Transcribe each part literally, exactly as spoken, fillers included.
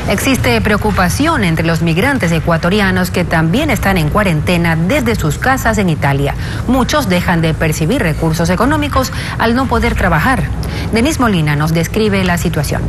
Existe preocupación entre los migrantes ecuatorianos que también están en cuarentena desde sus casas en Italia. Muchos dejan de percibir recursos económicos al no poder trabajar. Denise Molina nos describe la situación.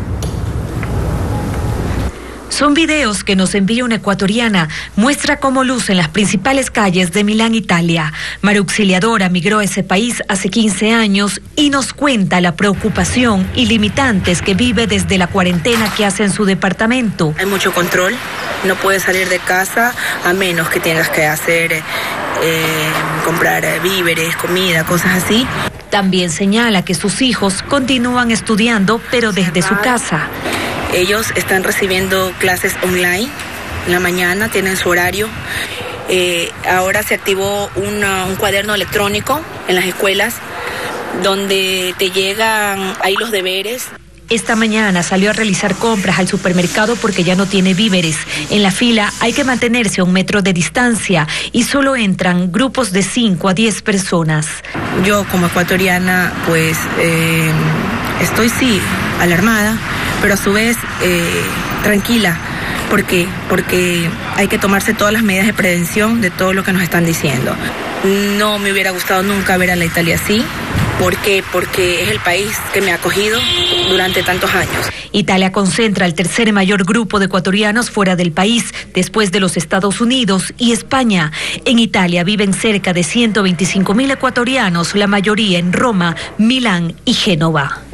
Son videos que nos envía una ecuatoriana, muestra cómo lucen las principales calles de Milán, Italia. María Auxiliadora migró a ese país hace quince años y nos cuenta la preocupación y limitantes que vive desde la cuarentena que hace en su departamento. Hay mucho control, no puedes salir de casa a menos que tengas que hacer, eh, comprar víveres, comida, cosas así. También señala que sus hijos continúan estudiando, pero desde su casa. Ellos están recibiendo clases online en la mañana, tienen su horario. Eh, ahora se activó una, un cuaderno electrónico en las escuelas donde te llegan ahí los deberes. Esta mañana salió a realizar compras al supermercado porque ya no tiene víveres. En la fila hay que mantenerse a un metro de distancia y solo entran grupos de cinco a diez personas. Yo como ecuatoriana pues eh, estoy sí alarmada, pero a su vez eh, tranquila. ¿Por qué? Porque hay que tomarse todas las medidas de prevención de todo lo que nos están diciendo. No me hubiera gustado nunca ver a la Italia así. ¿Por qué? Porque es el país que me ha acogido durante tantos años. Italia concentra el tercer mayor grupo de ecuatorianos fuera del país, después de los Estados Unidos y España. En Italia viven cerca de ciento veinticinco mil ecuatorianos, la mayoría en Roma, Milán y Génova.